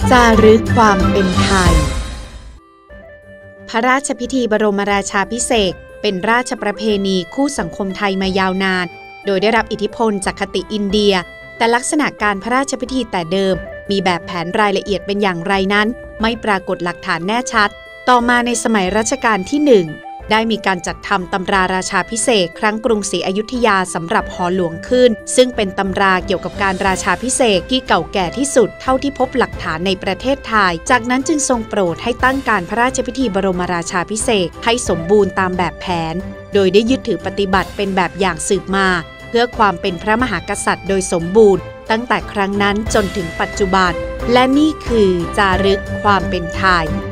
จารึกความเป็นไทยพระราชพิธีบรมราชาภิเษกเป็นราชประเพณีคู่สังคมไทยมายาวนานโดยได้รับอิทธิพลจากคติอินเดียแต่ลักษณะการพระราชพิธีแต่เดิมมีแบบแผนรายละเอียดเป็นอย่างไรนั้นไม่ปรากฏหลักฐานแน่ชัดต่อมาในสมัยรัชกาลที่ 1ได้มีการจัดทำตำราราชาภิเษกครั้งกรุงศรีอยุธยาสำหรับหอหลวงขึ้นซึ่งเป็นตำราเกี่ยวกับการราชาภิเษกที่เก่าแก่ที่สุดเท่าที่พบหลักฐานในประเทศไทยจากนั้นจึงทรงโปรดให้ตั้งการพระราชพิธีบรมราชาภิเษกให้สมบูรณ์ตามแบบแผนโดยได้ยึดถือปฏิบัติเป็นแบบอย่างสืบมาเพื่อความเป็นพระมหากษัตริย์โดยสมบูรณ์ตั้งแต่ครั้งนั้นจนถึงปัจจุบันและนี่คือจารึกความเป็นไทย